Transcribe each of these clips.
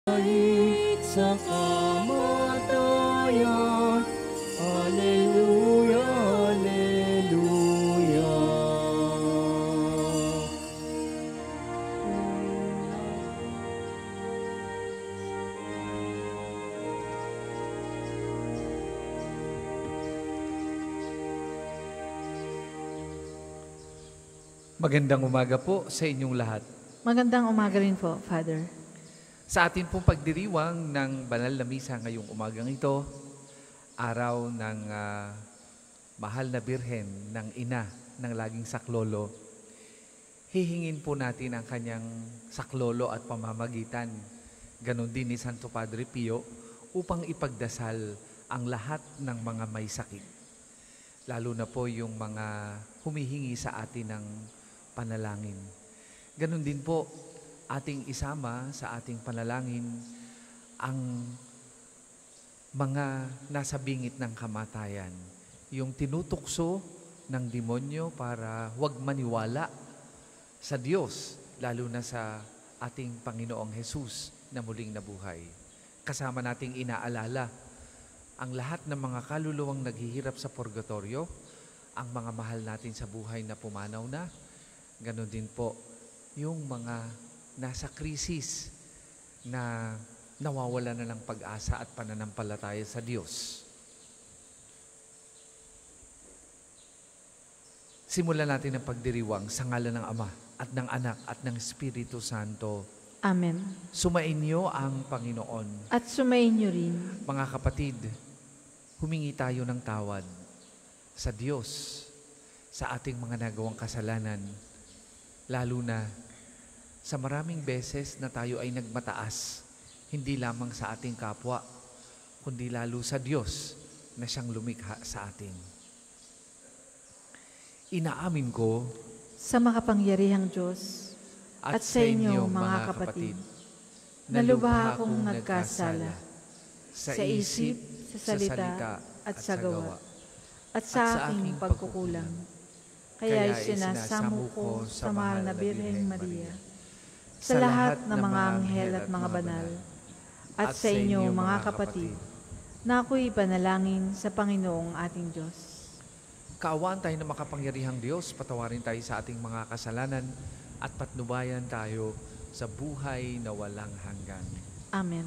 kahit sa kamatayan. Alleluia, Alleluia. Magandang umaga po sa inyong lahat. Magandang umaga rin po, Father. Sa atin pong pagdiriwang ng banal na misa ngayong umagang ito, araw ng mahal na birhen ng ina ng laging saklolo, hihingin po natin ang kanyang saklolo at pamamagitan, ganon din ni Santo Padre Pio, upang ipagdasal ang lahat ng mga may sakit. Lalo na po yung mga humihingi sa atin ng panalangin. Ganon din po, ating isama sa ating panalangin ang mga nasa bingit ng kamatayan, yung tinutukso ng demonyo para huwag maniwala sa Diyos, lalo na sa ating Panginoong Jesus na muling nabuhay. Kasama nating inaalala ang lahat ng mga kaluluwang naghihirap sa purgatorio, ang mga mahal natin sa buhay na pumanaw na, ganon din po yung mga nasa krisis na nawawala na ng pag-asa at pananampalataya sa Diyos. Simulan natin ang pagdiriwang sa ngalan ng Ama at ng Anak at ng Espiritu Santo. Amen. Sumainyo ang Panginoon. At sumainyo rin. Mga kapatid, humingi tayo ng tawad sa Diyos sa ating mga nagawang kasalanan, lalo na sa maraming beses na tayo ay nagmataas, hindi lamang sa ating kapwa, kundi lalo sa Diyos na siyang lumikha sa atin. Inaamin ko Sa makapangyarihang Diyos at sa inyo, mga kapatid, na lubha akong nagkasala sa isip, sa salita, at sa gawa, at sa aking pagkukulang. Kaya sinasamo ko sa mahal na Birheng Maria, sa lahat ng mga anghel at mga banal, at sa inyo, mga kapatid, na ako'y panalangin sa Panginoong ating Diyos. Kaawaan tayo ng makapangyarihang Diyos, patawarin tayo sa ating mga kasalanan at patnubayan tayo sa buhay na walang hanggan. Amen.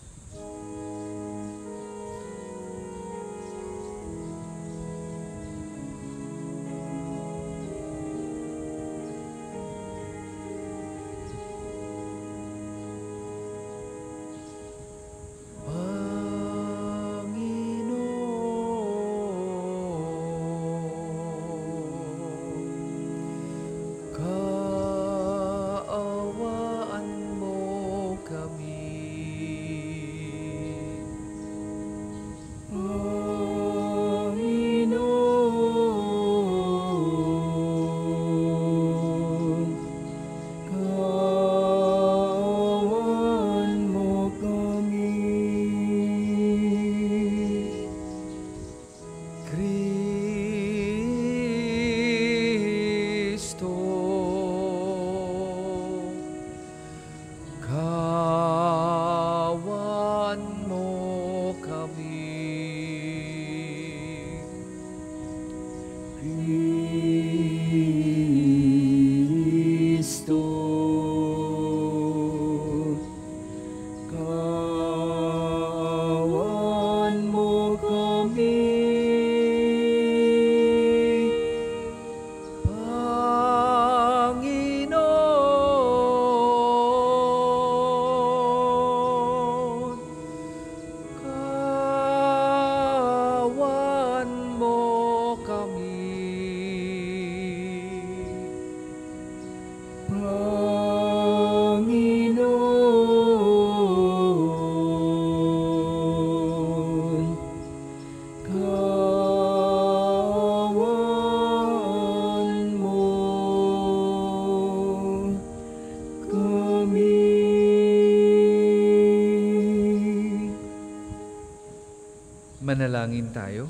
Manalangin tayo.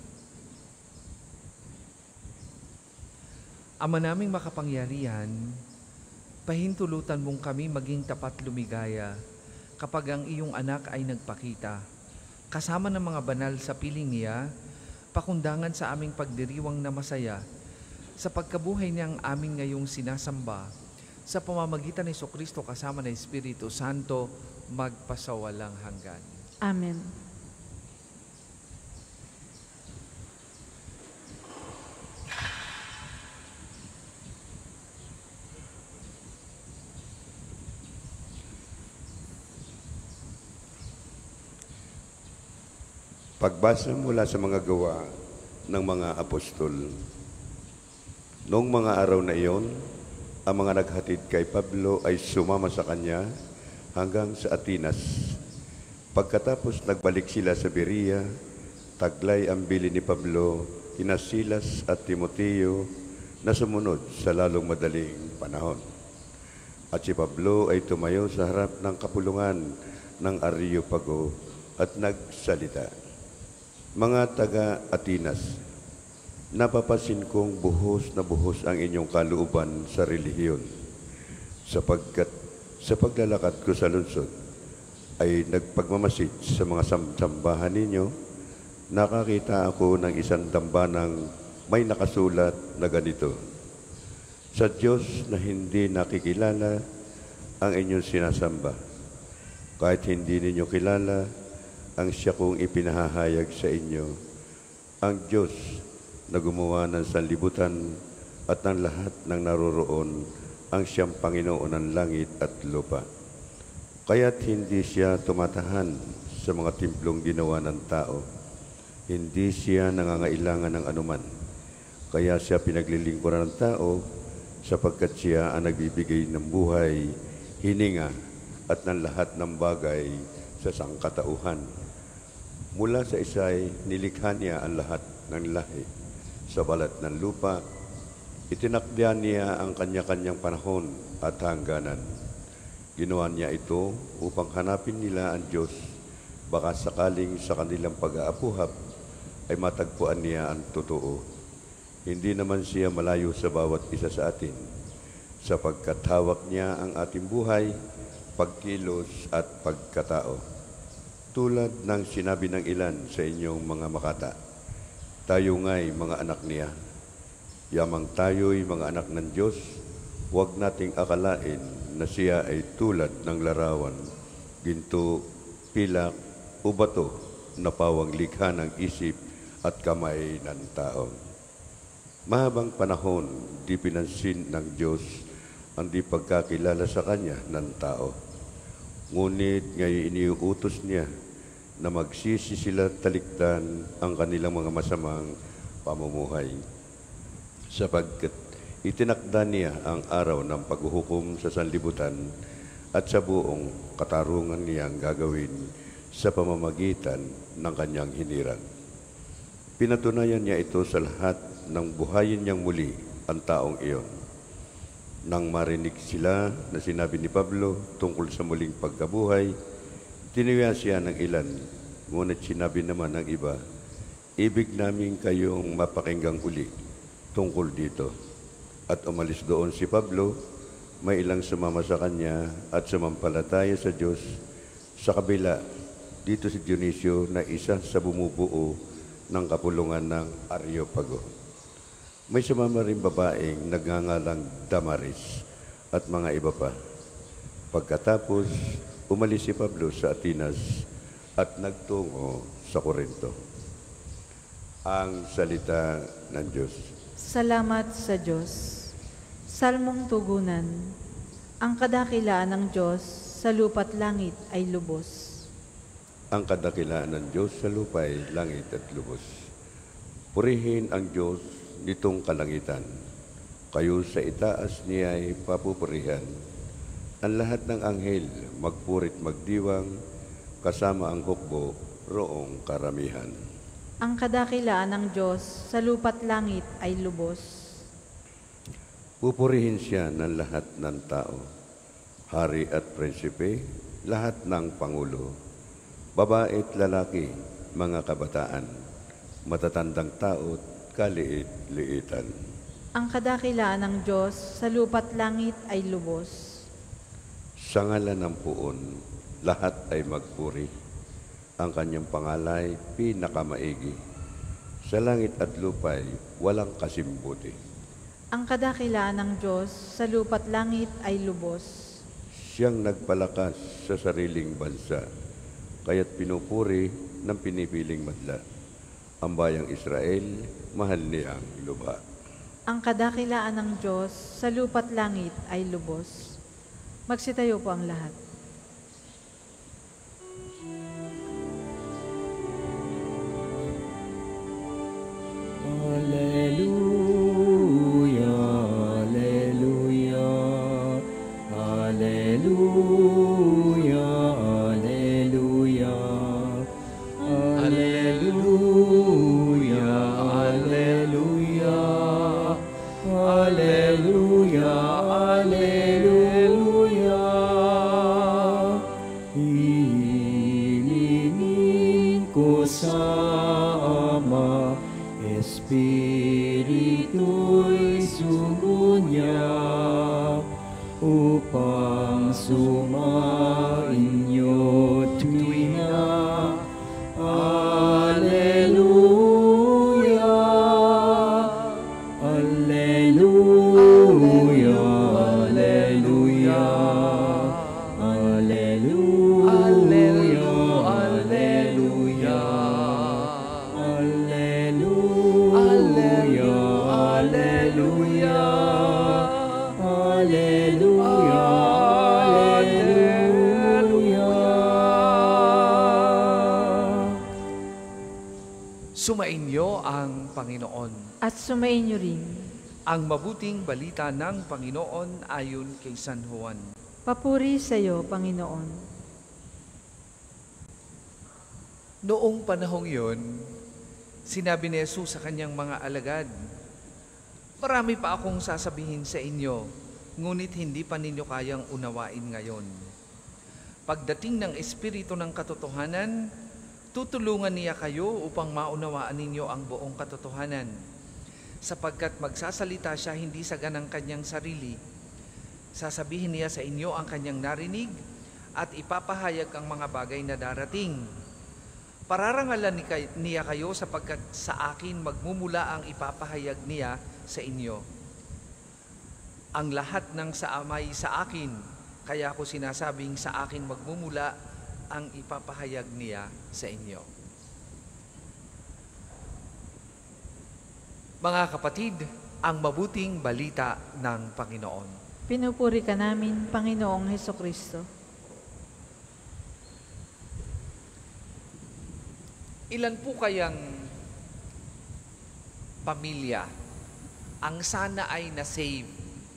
Ama naming makapangyarihan, pahintulutan mong kami maging tapat lumigaya kapag ang iyong anak ay nagpakita. Kasama ng mga banal sa piling niya, pakundangan sa aming pagdiriwang na masaya, sa pagkabuhay niyang aming ngayong sinasamba, sa pamamagitan ni Jesucristo kasama ng Espiritu Santo, magpasawalang hanggan. Amen. Pagbasa mula sa mga gawa ng mga apostol. Noong mga araw na iyon, ang mga naghatid kay Pablo ay sumama sa kanya hanggang sa Atenas. Pagkatapos nagbalik sila sa Berea, taglay ang bili ni Pablo, kina Silas at Timoteo na sumunod sa lalong madaling panahon. At si Pablo ay tumayo sa harap ng kapulungan ng Areopago at nagsalita. Mga taga-Atenas, napapansin kong buhos na buhos ang inyong kalooban sa relihiyon, sapagkat sa paglalakad ko sa lungsod ay nagpagmamasid sa mga sambahan ninyo, nakakita ako ng isang dambanang may nakasulat na ganito: sa Diyos na hindi nakikilala ang inyong sinasamba, kahit hindi ninyo kilala ang siya kong ipinahahayag sa inyo, ang Diyos na gumawa ng sanlibutan at ng lahat ng naroroon, ang siyang Panginoon ng langit at lupa. Kaya't hindi siya tumatahan sa mga timplong ginawa ng tao. Hindi siya nangangailangan ng anuman. Kaya siya pinaglilingkuran ng tao sapagkat siya ang nagbibigay ng buhay, hininga at ng lahat ng bagay sa sangkatauhan. Mula sa isa'y nilikha niya ang lahat ng lahi. Sa balat ng lupa, itinakda niya ang kanya-kanyang panahon at hangganan. Ginawa niya ito upang hanapin nila ang Diyos, baka sakaling sa kanilang pag-aapuhap ay matagpuan niya ang totoo. Hindi naman siya malayo sa bawat isa sa atin, sapagkat hawak niya ang ating buhay, pagkilos at pagkatao. Tulad ng sinabi ng ilan sa inyong mga makata, tayo nga'y mga anak niya. Yamang tayo'y mga anak ng Diyos, huwag nating akalain na siya ay tulad ng larawan, ginto, pilak, o bato na pawang likha ng isip at kamay ng tao. Mahabang panahon, di pinansin ng Diyos ang di pagkakilala sa Kanya ng tao. Ngunit ngayon iniuutos niya na magsisi sila talikdan ang kanilang mga masamang pamumuhay. Sapagkat itinakda niya ang araw ng paghuhukom sa sanlibutan at sa buong katarungan niyang gagawin sa pamamagitan ng kanyang hinirang. Pinatunayan niya ito sa lahat ng buhayin niyang muli ang taong iyon. Nang marinig sila na sinabi ni Pablo tungkol sa muling pagkabuhay, tinuya siya ng ilan, ngunit sinabi naman ng iba, ibig namin kayong mapakinggang uli tungkol dito. At umalis doon si Pablo, may ilang sumama sa kanya at sumampalataya sa Diyos. Sa kabila, dito si Dionisio na isa sa bumubuo ng kapulungan ng Areopago. May sumama rin babaeng nagngangalang Damaris at mga iba pa. Pagkatapos, umalis si Pablo sa Atenas at nagtungo sa Corinto. Ang salita ng Diyos. Salamat sa Diyos. Salmong tugunan. Ang kadakilaan ng Diyos sa lupa't langit ay lubos. Ang kadakilaan ng Diyos sa lupa ay langit at lubos. Purihin ang Diyos nitong kalangitan. Kayo sa itaas niya ay papupurihan. Ang lahat ng anghel magpurit magdiwang, kasama ang hukbo roong karamihan. Ang kadakilaan ng Diyos sa lupa't langit ay lubos. Pupurihin siya ng lahat ng tao, hari at prinsipe, lahat ng pangulo, babae't lalaki, mga kabataan, matatandang tao't kaliit-liitan. Ang kadakilaan ng Diyos sa lupa't langit ay lubos. Sa ngalan ng puon, lahat ay magpuri. Ang kanyang pangalay, pinakamaigi. Sa langit at lupay, walang kasimbuti. Ang kadakilaan ng Diyos sa lupa't langit ay lubos. Siyang nagpalakas sa sariling bansa, kaya't pinupuri ng pinipiling madla. Ang bayang Israel, mahal niya ang lupa. Ang kadakilaan ng Diyos sa lupa't langit ay lubos. Magsitayo po ang lahat. Alleluia, alleluia, alleluia, alleluia, alleluia, alleluia, alleluia, alleluia. Hilingin ko sa Ama, Espiritu'y sumunya upang sumainyo tuwina. Alleluia, alleluia, alleluia, alleluia, alleluia, alleluia, alleluia, alleluia, alleluia. Sumainyo ang Panginoon. At sumainyo rin. Ang mabuting balita ng Panginoon ayon kay San Juan. Papuri sa iyo, Panginoon. Noong panahong yun, sinabi ni Jesus sa kanyang mga alagad, "Marami pa akong sasabihin sa inyo, ngunit hindi pa ninyo kayang unawain ngayon. Pagdating ng Espiritu ng katotohanan, tutulungan niya kayo upang maunawaan ninyo ang buong katotohanan. Sapagkat magsasalita siya hindi sa ganang kanyang sarili, sasabihin niya sa inyo ang kanyang narinig at ipapahayag ang mga bagay na darating. Pararangalan niya kayo sapagkat sa akin magmumula ang ipapahayag niya sa inyo. Ang lahat ng sa Amay sa akin, kaya ko sinasabing sa akin magmumula ang ipapahayag niya sa inyo." Mga kapatid, ang mabuting balita ng Panginoon. Pinupuri ka namin, Panginoong Hesukristo. Ilan po kayang pamilya ang sana ay na-save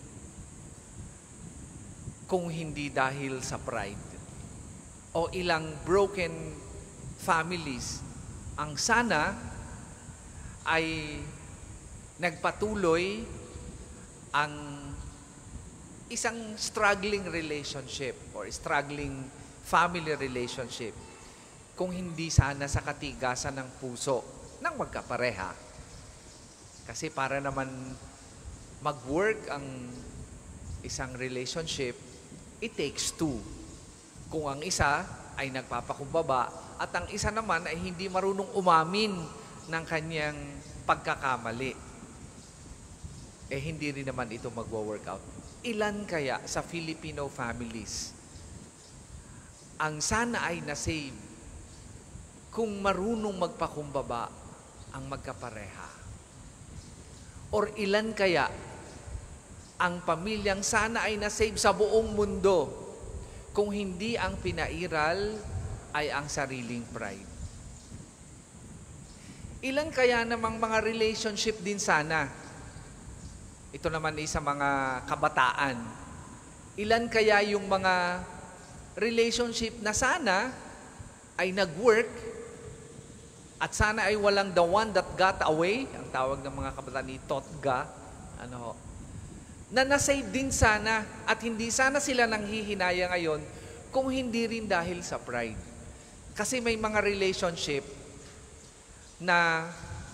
kung hindi dahil sa pride? O ilang broken families ang sana ay nagpatuloy ang isang struggling relationship or struggling family relationship kung hindi sana sa katigasan ng puso ng magkapareha. Kasi para naman mag-work ang isang relationship, it takes two. Kung ang isa ay nagpapakumbaba at ang isa naman ay hindi marunong umamin ng kanyang pagkakamali, hindi rin naman ito magwo-workout. Ilan kaya sa Filipino families ang sana ay na-save kung marunong magpakumbaba ang magkapareha? Or ilan kaya ang pamilyang sana ay na-save sa buong mundo kung hindi ang pinairal ay ang sariling pride? Ilan kaya namang mga relationship din sana? Ito naman sa mga kabataan. Ilan kaya yung mga relationship na sana ay nag-work at sana ay walang the one that got away, ang tawag ng mga kabataan ni Totga, na nasave din sana at hindi sana sila nanghihinaya ngayon kung hindi rin dahil sa pride. Kasi may mga relationship na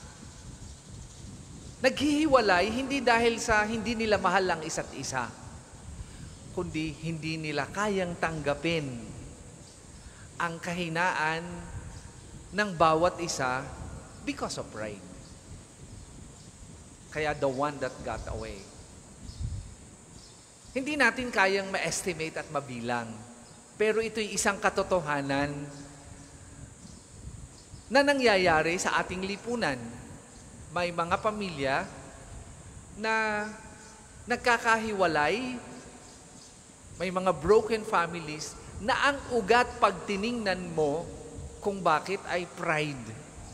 naghihiwalay hindi dahil sa hindi nila mahal ang isa't isa, kundi hindi nila kayang tanggapin ang kahinaan ng bawat isa because of pride. Kaya the one that got away. Hindi natin kayang ma-estimate at mabilang. Pero ito'y isang katotohanan na nangyayari sa ating lipunan. May mga pamilya na nagkakahiwalay, may mga broken families na ang ugat pag tiningnan mo kung bakit ay pride.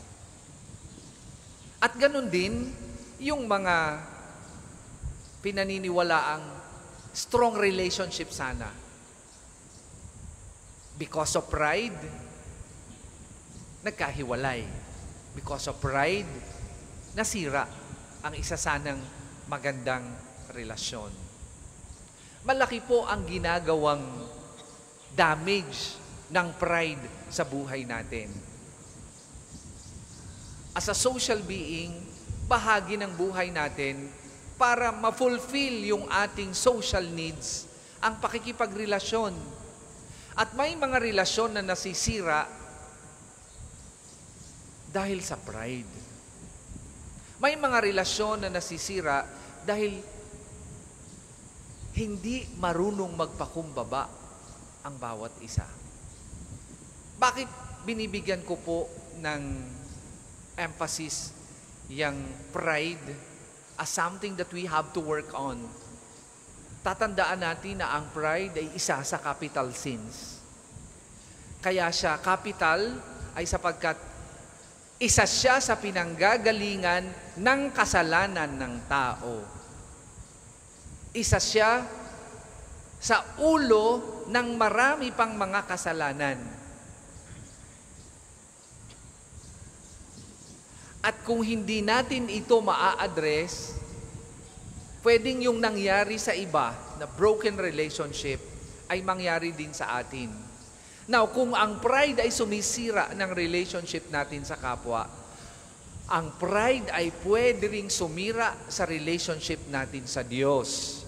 At ganun din, yung mga pinaniniwalaang strong relationship sana. Because of pride, nagkahiwalay. Because of pride, nasira ang isa sanang magandang relasyon. Malaki po ang ginagawang damage ng pride sa buhay natin. As a social being, bahagi ng buhay natin para ma-fulfill yung ating social needs, ang pakikipagrelasyon. At may mga relasyon na nasisira dahil sa pride. May mga relasyon na nasisira dahil hindi marunong magpakumbaba ang bawat isa. Bakit binibigyan ko po ng emphasis yung pride as something that we have to work on? Tatandaan natin na ang pride ay isa sa capital sins. Kaya siya capital ay sapagkat isa siya sa pinanggagalingan ng kasalanan ng tao. Isa siya sa ulo ng marami pang mga kasalanan. At kung hindi natin ito maa-address, pwedeng yung nangyari sa iba na broken relationship ay mangyari din sa atin. Now, kung ang pride ay sumisira ng relationship natin sa kapwa, ang pride ay pwede ring sumira sa relationship natin sa Diyos.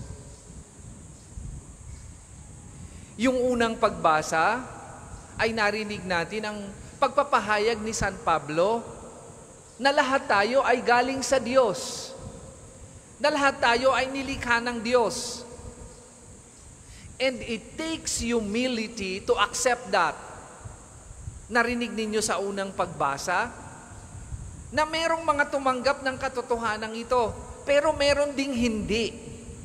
Yung unang pagbasa ay narinig natin ang pagpapahayag ni San Pablo na lahat tayo ay galing sa Diyos. Na lahat tayo ay nilikha ng Diyos. And it takes humility to accept that. Narinig ninyo sa unang pagbasa na merong mga tumanggap ng katotohanan ito, pero meron ding hindi.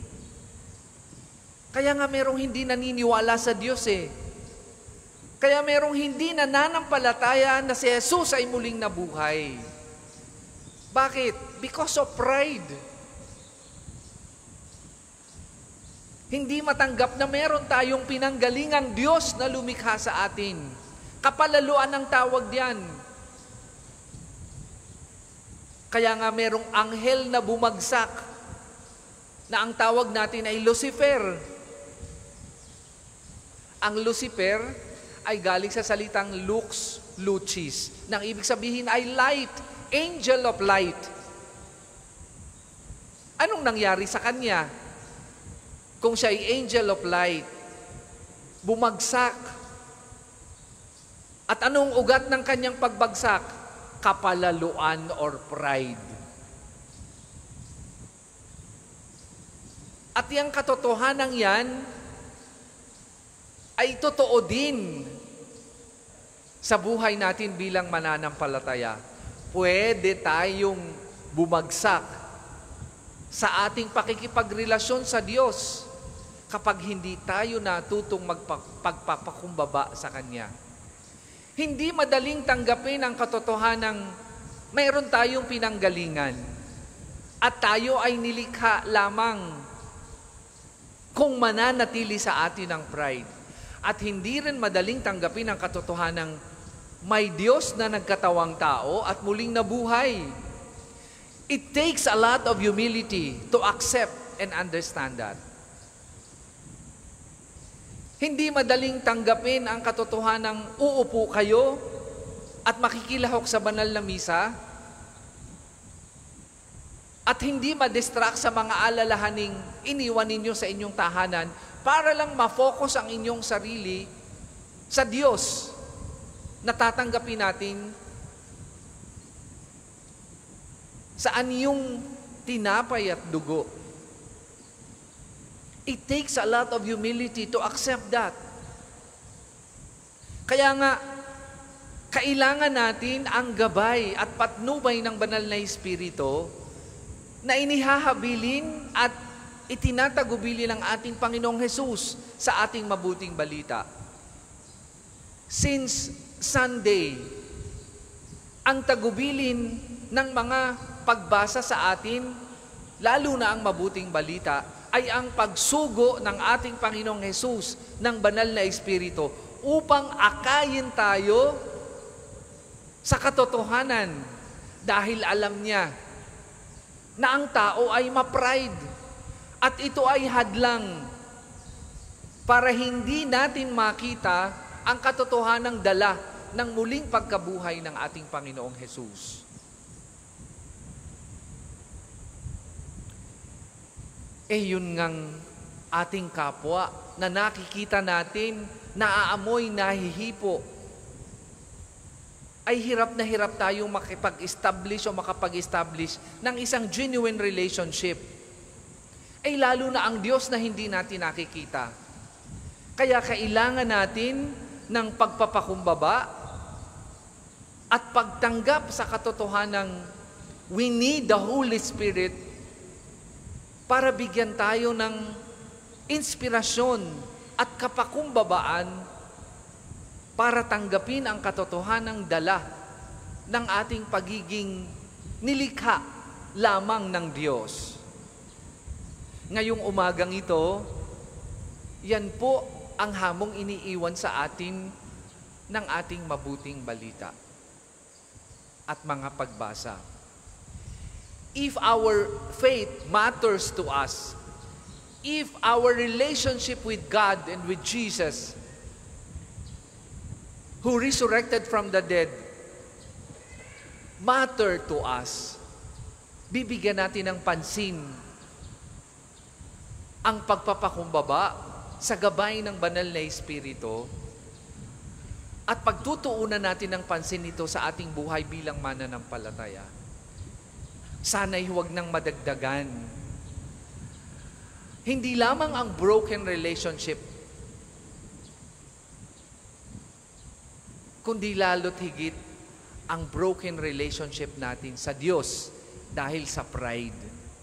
Kaya nga merong hindi naniniwala sa Diyos eh. Kaya merong hindi nananampalataya na si Jesus ay muling nabuhay. Bakit? Because of pride. Hindi matanggap na meron tayong pinanggalingang Diyos na lumikha sa atin. Kapalaluan ang tawag diyan. Kaya nga merong anghel na bumagsak na ang tawag natin ay Lucifer. Ang Lucifer ay galing sa salitang lux, lucis, nang ibig sabihin ay light, angel of light. Anong nangyari sa kanya? Kung siya ay angel of light, bumagsak. At anong ugat ng kanyang pagbagsak? Kapalaluan or pride. At yung katotohanan yan ay totoo din sa buhay natin bilang mananampalataya. Pwede tayong bumagsak sa ating pakikipagrelasyon sa Diyos kapag hindi tayo natutong magpagpapakumbaba sa Kanya. Hindi madaling tanggapin ang katotohanang mayroon tayong pinanggalingan at tayo ay nilikha lamang kung mananatili sa atin ang pride. At hindi rin madaling tanggapin ang katotohanang may Diyos na nagkatawang tao at muling nabuhay. It takes a lot of humility to accept and understand that. Hindi madaling tanggapin ang katotohanang uupo kayo at makikilahok sa banal na misa at hindi ma-distract sa mga alalahaning iniwan ninyo sa inyong tahanan para lang ma-focus ang inyong sarili sa Diyos. natatanggapin natin saan yung tinapay at dugo. It takes a lot of humility to accept that. Kaya nga, kailangan natin ang gabay at patnubay ng banal na Espiritu na inihahabilin at itinatagubili ng ating Panginoong Hesus sa ating mabuting balita. Since Sunday, ang tagubilin ng mga pagbasa sa atin, lalo na ang mabuting balita, ay ang pagsugo ng ating Panginoong Hesus ng banal na Espiritu upang akayin tayo sa katotohanan dahil alam niya na ang tao ay ma-pride at ito ay hadlang para hindi natin makita ang katotohanang dala ng muling pagkabuhay ng ating Panginoong Hesus. Yun ngang ating kapwa na nakikita natin, naaamoy, nahihipo, ay hirap na hirap tayong makipag-establish o makapag-establish ng isang genuine relationship. Lalo na ang Diyos na hindi natin nakikita. Kaya kailangan natin ng pagpapakumbaba at pagtanggap sa katotohanang we need the Holy Spirit para bigyan tayo ng inspirasyon at kapakumbabaan para tanggapin ang katotohanang dala ng ating pagiging nilikha lamang ng Diyos. Ngayong umagang ito, yan po ang hamong iniiwan sa atin ng ating mabuting balita at mga pagbasa. If our faith matters to us, if our relationship with God and with Jesus, who resurrected from the dead, matter to us, bibigyan natin ng pansin ang pagpapakumbaba sa gabay ng banal na Espiritu at pagtutuunan natin ng pansin nito sa ating buhay bilang mananampalataya. Sana'y huwag nang madagdagan. Hindi lamang ang broken relationship, kundi lalo't higit ang broken relationship natin sa Diyos dahil sa pride.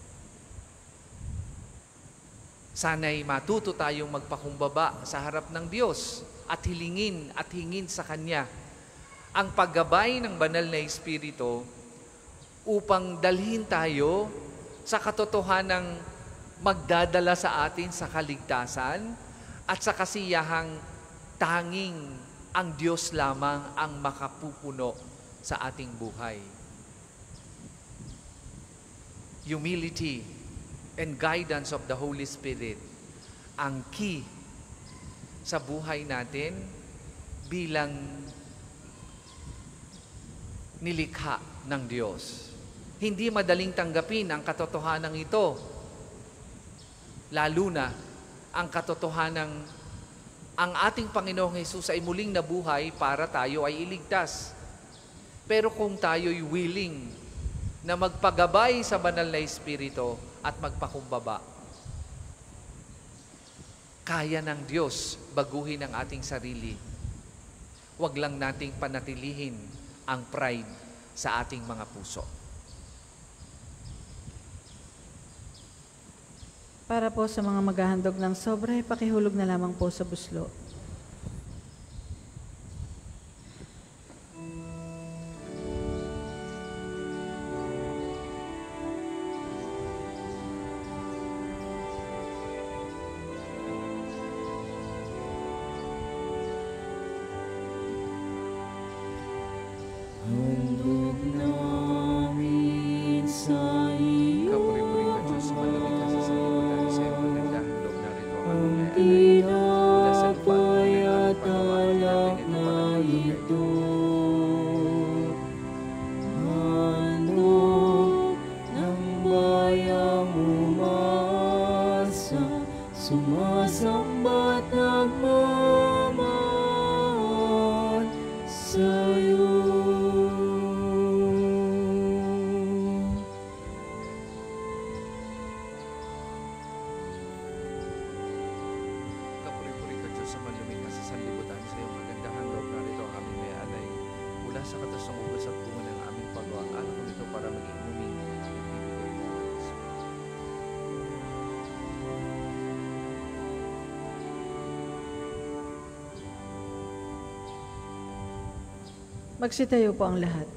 Sana'y matuto tayong magpakumbaba sa harap ng Diyos at hingin sa Kanya ang paggabay ng banal na Espiritu upang dalhin tayo sa katotohanang magdadala sa atin sa kaligtasan at sa kasiyahang tanging ang Diyos lamang ang makapupuno sa ating buhay. Humility and guidance of the Holy Spirit ang key sa buhay natin bilang nilikha ng Diyos. Hindi madaling tanggapin ang katotohanan ito, lalo na ang katotohanan ang ating Panginoong Hesus ay muling nabuhay para tayo ay iligtas. Pero kung tayo'y willing na magpagabay sa banal na Espiritu at magpakumbaba, kaya ng Diyos baguhin ang ating sarili. Huwag lang nating panatilihin ang pride sa ating mga puso. Para po sa mga maghahandog ng sobra, pakihulog na lamang po sa buslo. Handog namin sa iyo. Kapuri-puri ka, Diyos, malamig ka sa sarili dahil sa iyo nagdahandog na rito ang Ang tinapay tinapay at alak na ito. Handog ng bayang umasa, sumasamba't nagmamahal sa sa katas ng ugas at bunga ng aming pagawa. Alam ko ito para maging inumin at bibigay ng Espiritu. Magsitayo po ang lahat.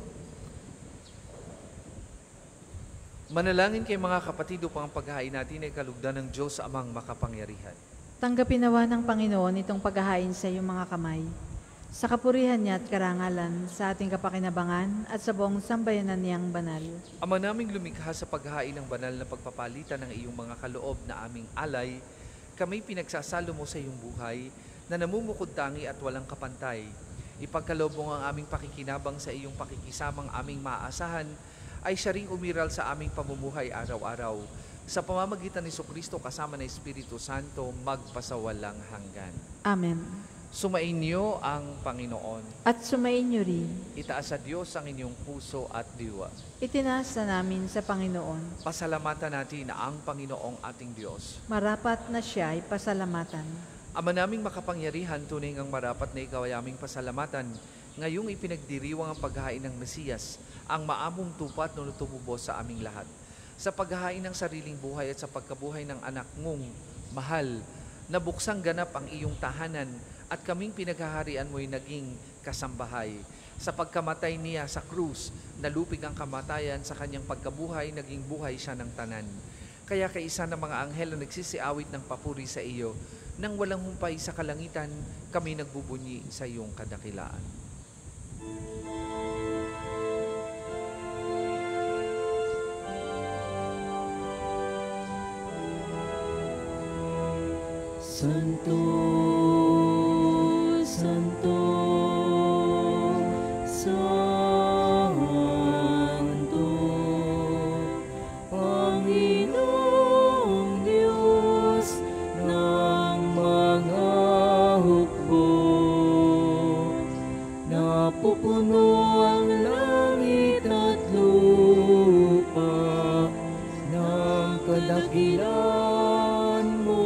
Manalangin kay mga kapatid upang ang paghahain natin ay kalugdan ng Diyos amang makapangyarihan. Tanggapin nawa ng Panginoon itong paghahain sa iyong mga kamay, sa kapurihan niya at karangalan, sa ating kapakinabangan at sa buong sambayanan niyang banal. Ama naming lumikha sa paghahain ng banal na pagpapalitan ng iyong mga kaloob na aming alay, kami pinagsasalo mo sa iyong buhay na namumukod tangi at walang kapantay. Ipagkaloob mo ang aming pakikinabang sa iyong pakikisamang aming maaasahan ay siya ring umiral sa aming pamumuhay araw-araw. Sa pamamagitan ni Jesucristo kasama ng Espiritu Santo, magpasawalang hanggan. Amen. Sumainyo ang Panginoon. At sumainyo rin. Itaas sa Diyos ang inyong puso at diwa. Itinaas na namin sa Panginoon. Pasalamatan natin ang Panginoong ating Diyos. Marapat na siya ay pasalamatan. Ama naming makapangyarihan, tunay ngang marapat na ikaw ay aming pasalamatan. Ngayong ipinagdiriwang ang paghahain ng Mesiyas, ang maamong tupat na tumubos sa aming lahat. Sa paghahain ng sariling buhay at sa pagkabuhay ng anak mong mahal, nabuksang ganap ang iyong tahanan at kaming pinaghaharian mo'y naging kasambahay. Sa pagkamatay niya sa krus, nalupig ang kamatayan, sa kanyang pagkabuhay, naging buhay siya ng tanan. Kaya kaisa ng mga anghel na nagsisiawit ng papuri sa iyo, nang walang humpay sa kalangitan, kami nagbubunyi sa iyong kadakilaan. Santo, Santo, Santo, Panginoong Diyos ng mga hukbo. Napupuno ang langit at lupa ng kadakilan mo.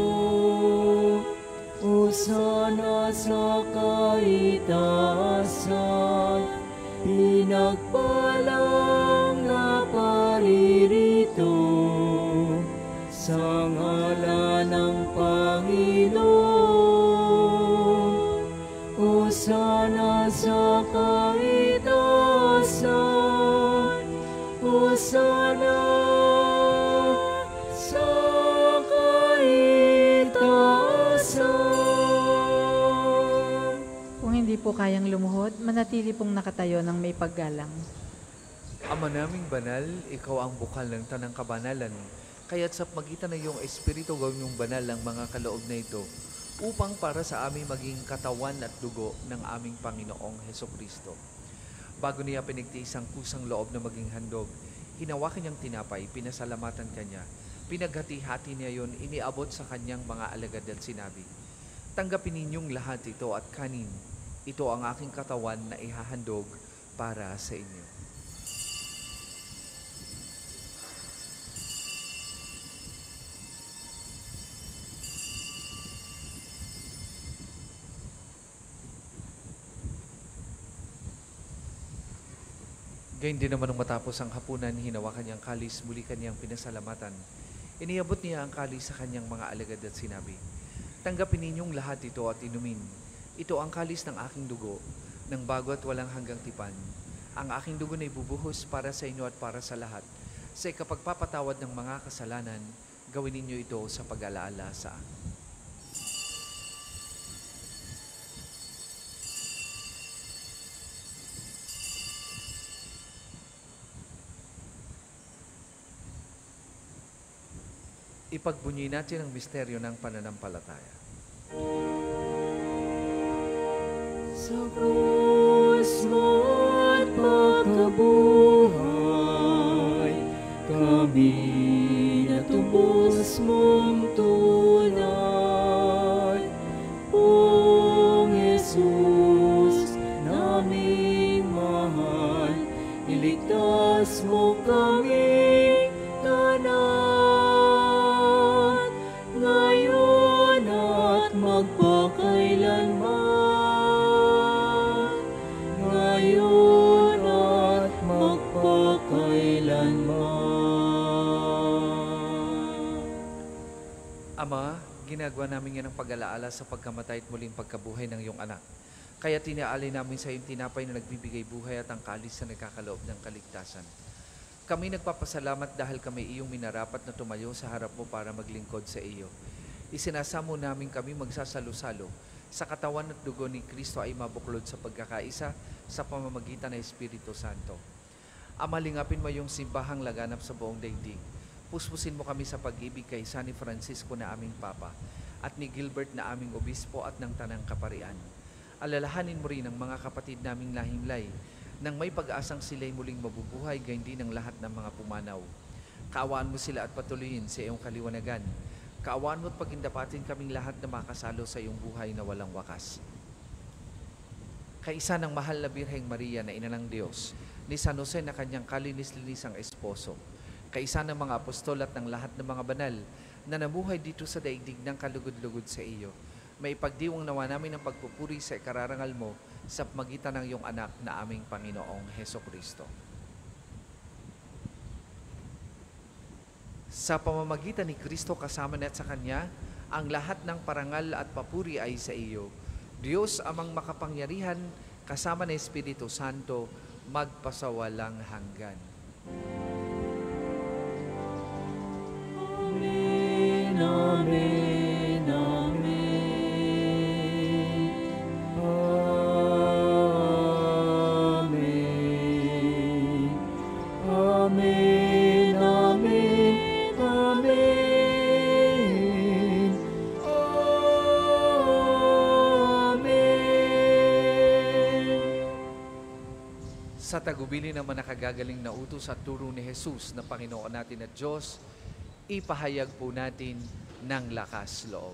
Hosana sa kaitaasan, pinagpalang na paririto sa ngalan ng Panginoon. Hosana sa kaitaasan, Hosana sa kaitaasan. Kung hindi po kayang lumuhod, manatili pong nakatayo ng may paggalang. Ama naming banal, ikaw ang bukal ng tanang kabanalan. Kaya't sa magitan ng iyong Espiritu, gawin mong banal ang mga kaloob na ito, upang para sa aming maging katawan at dugo ng aming Panginoong Hesukristo. Bago niya pinigtiis ang kusang loob na maging handog, hinawakan niyang tinapay, pinasalamatan kanya, pinaghati-hati niya yon, iniabot sa kanyang mga alagad at sinabi, tanggapin ninyong lahat ito at kanin. Ito ang aking katawan na ihahandog para sa inyo. Gayun din naman nung matapos ang hapunan, hinawakan niyang kalis, muli kanyang pinasalamatan. Iniabot niya ang kalis sa kanyang mga alagad at sinabi, tanggapin ninyong lahat ito at inumin. Ito ang kalis ng aking dugo, ng bago at walang hanggang tipan. Ang aking dugo na ibubuhos para sa inyo at para sa lahat. Sa ikapagpapatawad ng mga kasalanan, gawin ninyo ito sa pag-alaala sa akin. Ipagbunyi natin ang misteryo ng pananampalataya. Sa krus mo at pagkabuhay, kami natubos mong tunay. Poong Jesus, naming mahal, iligtas mo kami tanan, ngayon at magpakailanman. Ngayon ginagawa namin yan ang pag-alaala sa pagkamatay at muling pagkabuhay ng iyong anak. Kaya tiniaalay namin sa iyong tinapay na nagbibigay buhay at ang kalis na nagkakaloob ng kaligtasan. Kami nagpapasalamat dahil kami iyong minarapat na tumayo sa harap mo para maglingkod sa iyo. Isinasamo namin kami magsasalo-salo sa katawan at dugo ni Kristo ay mabuklod sa pagkakaisa sa pamamagitan ng Espiritu Santo. Ama, lingapin mo yung simbahang laganap sa buong daigdig. Puspusin mo kami sa pag-ibig kay San Francisco na aming Papa at ni Gilbert na aming Obispo at ng Tanang Kaparian. Alalahanin mo rin ang mga kapatid naming lahimlay nang may pag-asang sila'y muling mabubuhay gayon din ang lahat ng mga pumanaw. Kaawaan mo sila at patuloyin sa iyong kaliwanagan. Kaawaan mo at pagindapatin kaming lahat na makasalo sa iyong buhay na walang wakas. Kaisa ng mahal na Birheng Maria na Ina ng Diyos, ni San Jose na kanyang kalinis-linisang esposo, kaisa ng mga apostol at ng lahat ng mga banal na namuhay dito sa daigdig ng kalugod-lugod sa iyo, may ipagdiwang nawa namin ang pagpupuri sa ikararangal mo sa magitan ng iyong anak na aming Panginoong Hesukristo. Sa pamamagitan ni Kristo kasama na at sa Kanya, ang lahat ng parangal at papuri ay sa iyo, Diyos amang makapangyarihan, kasama ng Espiritu Santo, magpasawalang hanggan. Amen, amen, amen. Amen. Amen, amen, amen. Amen. Sa tagubilin naman nakagagaling na utos at turo ni Jesus na Panginoon natin at Diyos, ipahayag po natin ng lakas loob.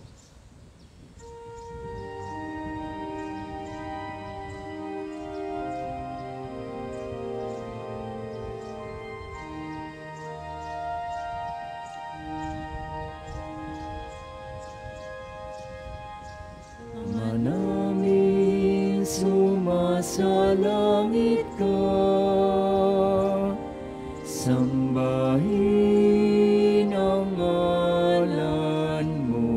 Ama namin, sumasalangit ka, sambahin ang ngalan mo,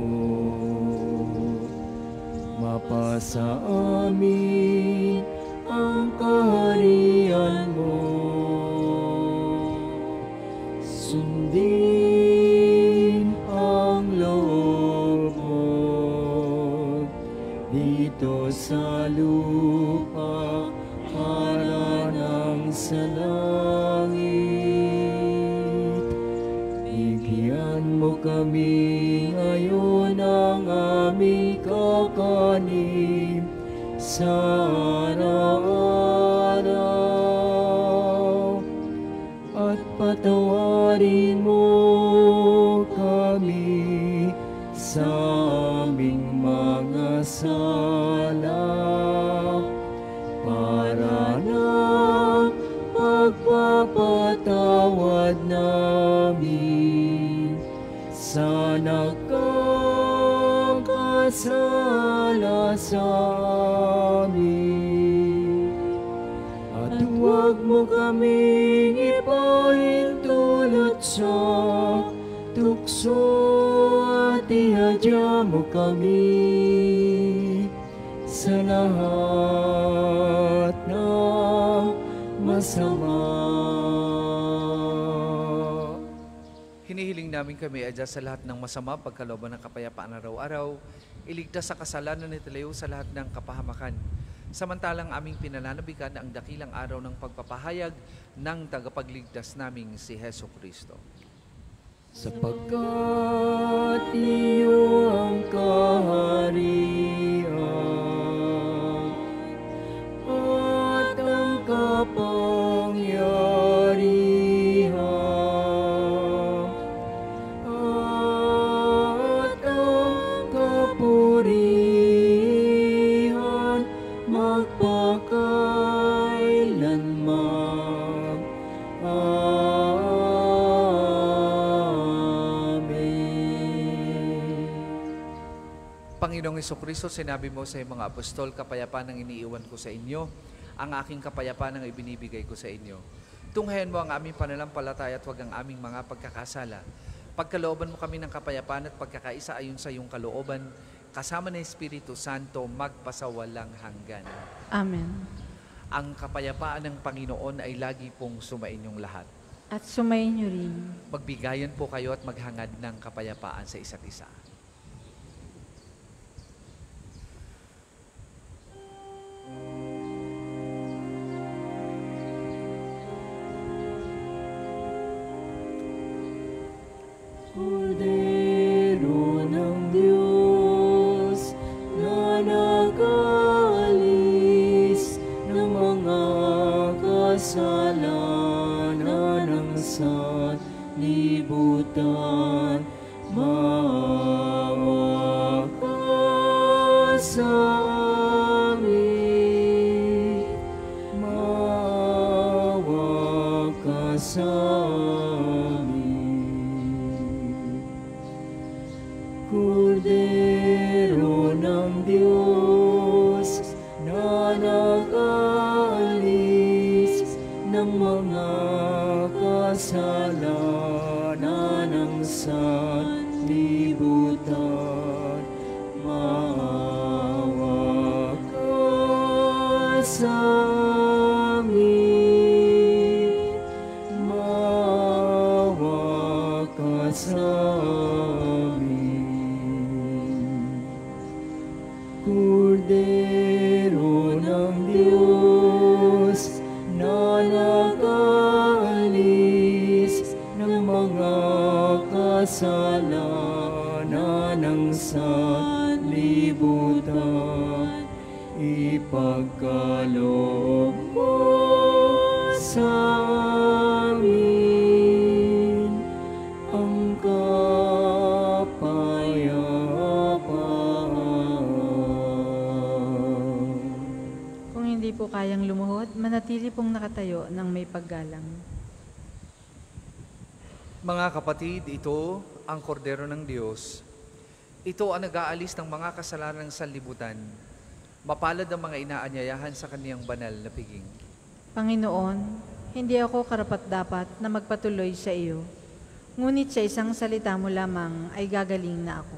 mapasa amin ang kaharian mo, sundin ang loob mo dito sa lupa para nang sa langit. Bigyan mo kami ngayon ng aming kakanin sa araw-araw, at patawarin mo kami sa aming mga sala, para na pagpapatawad namin sa nagkakasala sa amin. At huwag mo kaming ipahintulot sa tukso, at ihadya mo kami sa lahat ng masama. Hinihiling namin kami adya sa lahat ng masama, pagkalooban ng kapayapaan araw-araw, iligtas sa kasalanan at ilayo sa lahat ng kapahamakan. Samantalang aming pinananabikan ang dakilang araw ng pagpapahayag ng tagapagligtas naming si Hesukristo. Sapagkat iyo ang kaharian at ang kapangyarihan at ang kapurihan magpakailanman. Panginoong Hesukristo, sinabi mo sa mga apostol, kapayapaan ang iniiwan ko sa inyo, ang aking kapayapaan ang ibinibigay ko sa inyo. Tunghayan mo ang aming pananampalataya at huwag ang aming mga pagkakasala. Pagkalooban mo kami ng kapayapaan at pagkakaisa ayon sa iyong kalooban, kasama ng Espiritu Santo, magpasawalang hanggan. Amen. Ang kapayapaan ng Panginoon ay lagi pong sumainyong lahat. At sumayin niyo rin. Magbigayan po kayo at maghangad ng kapayapaan sa isa't isa. Kordero ng Diyos na nag-aalis ng mga kasalanan ng sanlibutan, maawa ka sa amin, maawa ka sa amin. Kordero ng Diyos na nag-aalis ng mga kasalanan ng sanlibutan, maawa ka sa amin, maawa ka sa amin. Kordero ng Diyos na nag-aalis ng mga kasalanan ng sanlibutan, ipagkaloob mo sa amin ang kapayapaan. Kung hindi po kayang lumuhod, manatili pong nakatayo ng may paggalang. Mga kapatid, ito ang kordero ng Diyos. Ito ang nag-aalis ng mga kasalanan ng sanlibutan. Mapalad ang mga inaanyayahan sa kaniyang banal na piging. Panginoon, hindi ako karapat-dapat na magpatuloy sa iyo. Ngunit sa isang salita mo lamang ay gagaling na ako.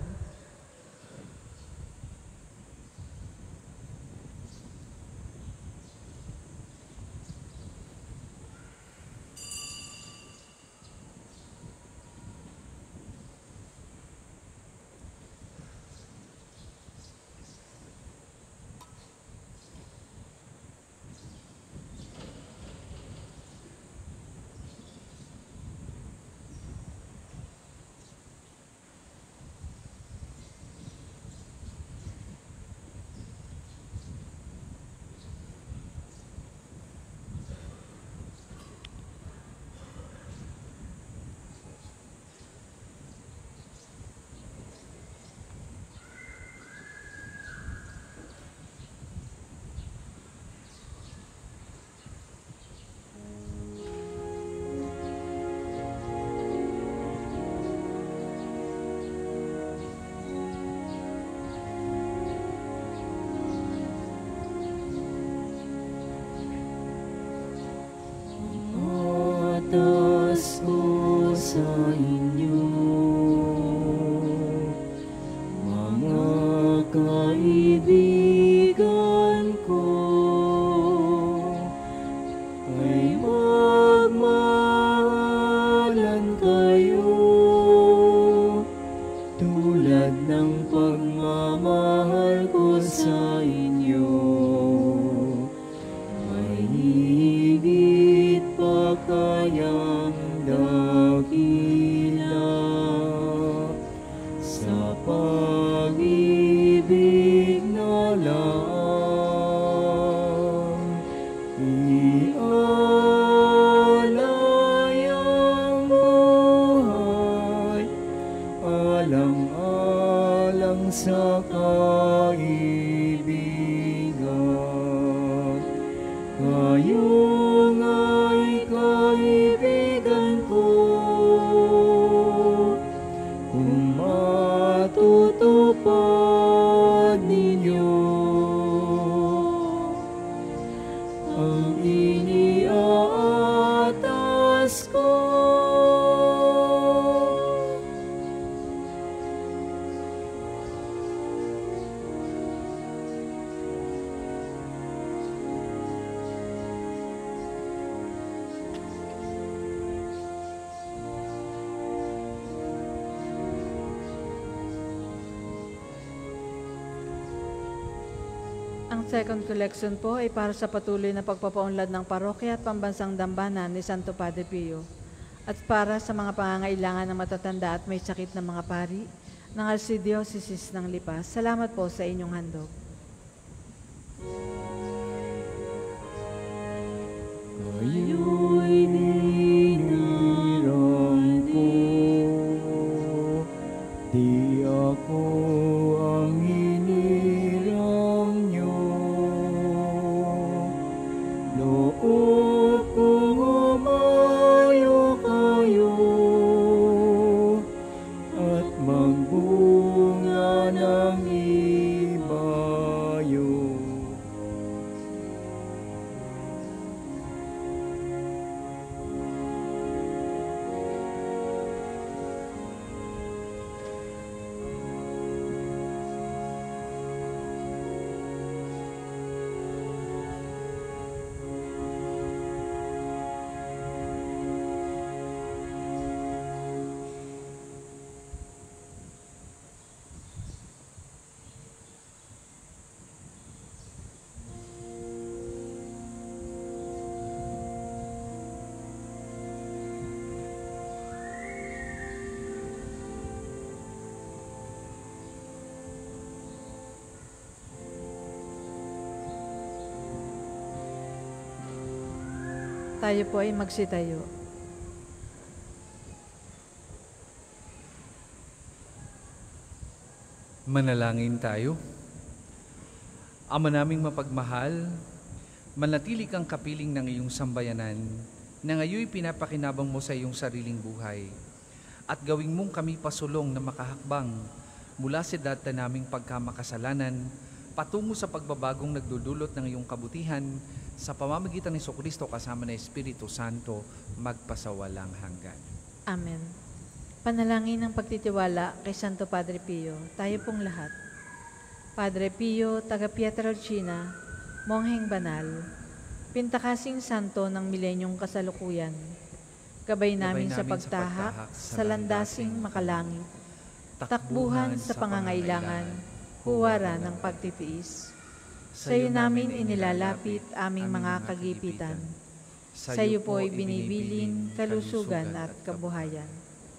Atas ko sa inyo, mga kaibigan ko, ay magmahalan kayo tulad ng pagmamahal ko sa inyo. May higit pa kayang dakila sa pag-ibig na lang, ialay ang buhay alang-alang sa kaibigan. Kayo nga'y kaibigan ko, kung matutupad ninyo ang iniaatas ko. second collection po ay para sa patuloy na pagpapaunlad ng parokya at pambansang dambana ni Santo Padre Pio at para sa mga pangangailangan ng matatanda at may sakit na mga pari ng Archdiocese ng Lipa. Salamat po sa inyong handog. Kayo'y ninirang ko, di ako ang hinirang niyo. Loob kong umayo kayo at magbunga ng ibayo. Tayo po ay magsitayo. Manalangin tayo. Ama naming mapagmahal, manatili kang kapiling ng iyong sambayanan na ngayon pinapakinabang mo sa iyong sariling buhay at gawing mong kami pasulong na makahakbang mula sa dati naming pagkamakasalanan patungo sa pagbabagong nagdudulot ng iyong kabutihan sa pamamagitan ni Jesucristo kasama ng Espiritu Santo magpasawalang hanggan. Amen. Panalangin ng pagtitiwala kay Santo Padre Pio, tayo pong lahat. Padre Pio, taga Pietrelcina, mongheng banal, pintakasing santo ng milenyong kasalukuyan, gabay namin sa pagtahak sa landasing makalangit, takbuhan sa pangangailangan, huwara ng pagtitiis. Sa iyo namin inilalapit aming mga kagipitan. Sa iyo po'y binibiling kalusugan at kabuhayan.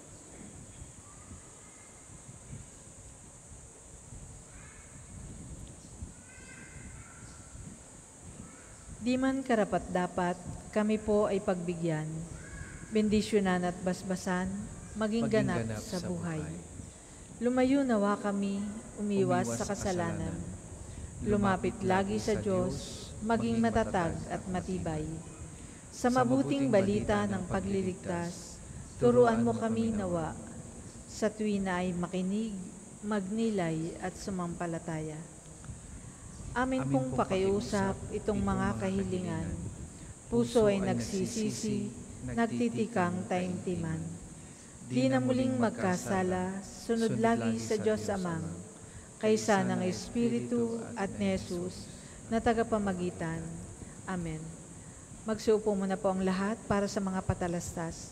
Di man karapat-dapat, kami po ay pagbigyan, bendisyonan at basbasan, maging ganap sa buhay. Lumayo nawa kami, umiwas sa kasalanan. Lumapit lagi sa Diyos, maging matatag at matibay. Sa mabuting balita ng pagliligtas, turuan mo kami nawa, sa tuwi na ay makinig, magnilay at sumampalataya. Amin pong pakiusap itong mga kahilingan, puso ay nagsisisi, nagtitikang taimtiman. Di na muling magkasala, sunod lagi sa Diyos Amang, kaysa ng Espiritu at ni Jesus na tagapamagitan. Amen. Magsuupo muna po ang lahat para sa mga patalastas.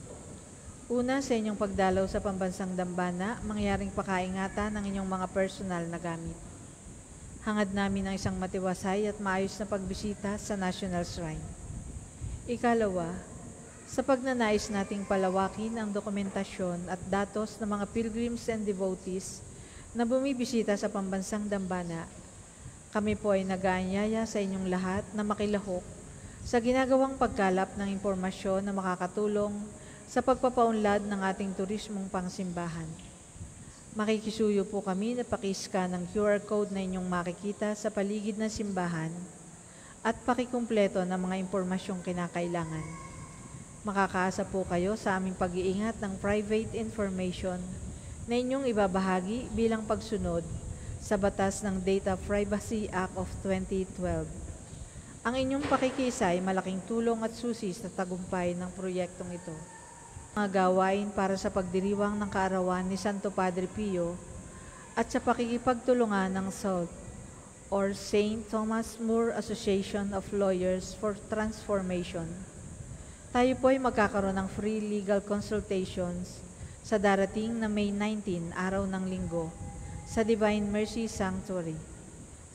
Una, sa inyong pagdalaw sa pambansang dambana, mangyaring pakaingatan ng inyong mga personal na gamit. Hangad namin ang isang matiwasay at maayos na pagbisita sa National Shrine. Ikalawa, sa pagnanais nating palawakin ang dokumentasyon at datos ng mga pilgrims and devotees na bumibisita sa pambansang dambana, kami po ay nag-aanyaya sa inyong lahat na makilahok sa ginagawang pagkalap ng impormasyon na makakatulong sa pagpapaunlad ng ating turismong pangsimbahan. Makikisuyo po kami na pakiscan ng QR code na inyong makikita sa paligid ng simbahan at pakikumpleto ng mga impormasyong kinakailangan. Makakaasa po kayo sa aming pag-iingat ng private information na inyong ibabahagi bilang pagsunod sa batas ng Data Privacy Act of 2012. Ang inyong pakikisa ay malaking tulong at susi sa tagumpay ng proyektong ito. Mga gawain para sa pagdiriwang ng kaarawan ni Santo Padre Pio at sa pakikipagtulungan ng SALT or St. Thomas More Association of Lawyers for Transformation. Tayo po ay magkakaroon ng free legal consultations sa darating na May 19, araw ng Linggo, sa Divine Mercy Sanctuary.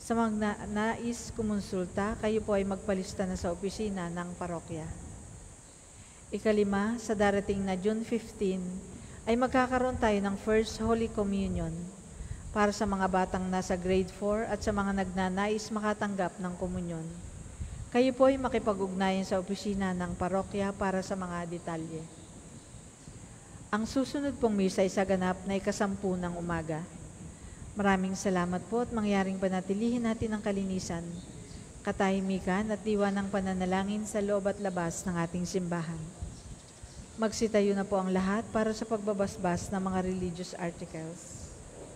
Sa mga nais kumonsulta, kayo po ay magpalista na sa opisina ng parokya. Ikalima, sa darating na June 15, ay magkakaroon tayo ng First Holy Communion para sa mga batang nasa grade 4 at sa mga nagnanais makatanggap ng komunyon. Kayo po ay makipag-ugnayan sa opisina ng parokya para sa mga detalye. Ang susunod pong misa ay saganap na 10:00 ng umaga. Maraming salamat po at mangyaring panatilihin natin ang kalinisan, katahimikan at diwa ng pananalangin sa loob at labas ng ating simbahan. Magsitayo na po ang lahat para sa pagbabasbas ng mga religious articles.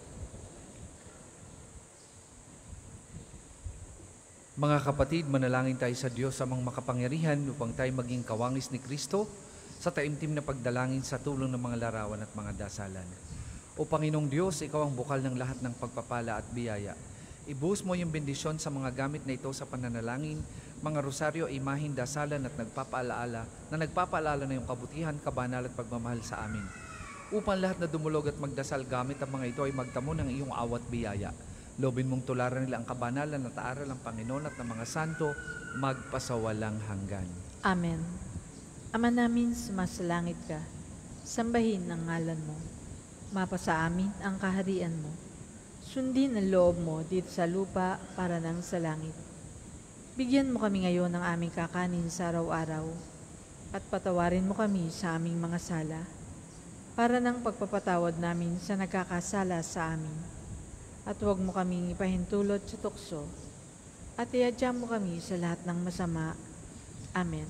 Mga kapatid, manalangin tayo sa Diyos amang makapangyarihan upang tayo maging kawangis ni Kristo sa taimtim na pagdalangin sa tulong ng mga larawan at mga dasalan. O Panginoong Diyos, Ikaw ang bukal ng lahat ng pagpapala at biyaya. Ibuhos mo yung bendisyon sa mga gamit na ito sa pananalangin, mga rosaryo, imahin, dasalan at nagpapaalala na yung kabutihan, kabanal at pagmamahal sa amin. Upang lahat na dumulog at magdasal gamit ang mga ito ay magtamo ng iyong awat biyaya. Lobin mong tularan nila ang kabanalan at aral ng Panginoon at ng mga santo magpasawalang hanggan. Amen. Ama namin, sumasalangit ka. Sambahin ang ngalan mo. Mapasa amin ang kaharian mo. Sundin ang loob mo dito sa lupa para nang sa langit. Bigyan mo kami ngayon ng aming kakanin sa araw-araw at patawarin mo kami sa aming mga sala para nang pagpapatawad namin sa nagkakasala sa amin. At huwag mo kaming ipahintulot sa tukso at iadya mo kami sa lahat ng masama. Amen.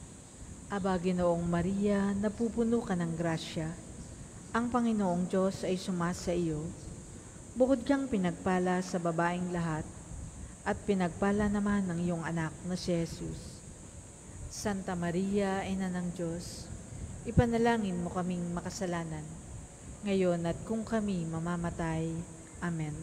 Aba, Ginoong Maria, napupuno ka ng grasya. Ang Panginoong Diyos ay sumasa iyo. Bukod kang pinagpala sa babaeng lahat, at pinagpala naman ng iyong anak na si Jesus. Santa Maria, Ina ng Diyos, ipanalangin mo kaming makasalanan, ngayon at kung kami mamamatay. Amen.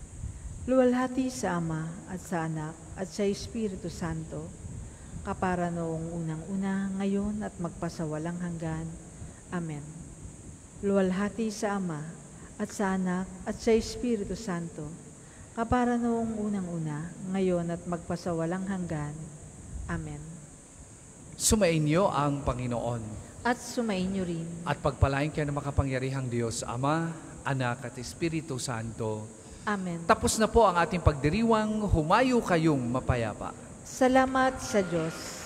Luwalhati sa Ama at sa Anak at sa Espiritu Santo, kapara noong unang-una, ngayon at magpasawalang hanggan. Amen. Luwalhati sa Ama at sa Anak at sa Espiritu Santo, kapara noong unang-una, ngayon at magpasawalang hanggan. Amen. Sumainyo ang Panginoon. At sumainyo rin. At pagpalain kayo ng makapangyarihang Diyos, Ama, Anak at Espiritu Santo. Amen. Tapos na po ang ating pagdiriwang, humayo kayong mapayapa. Salamat sa Diyos.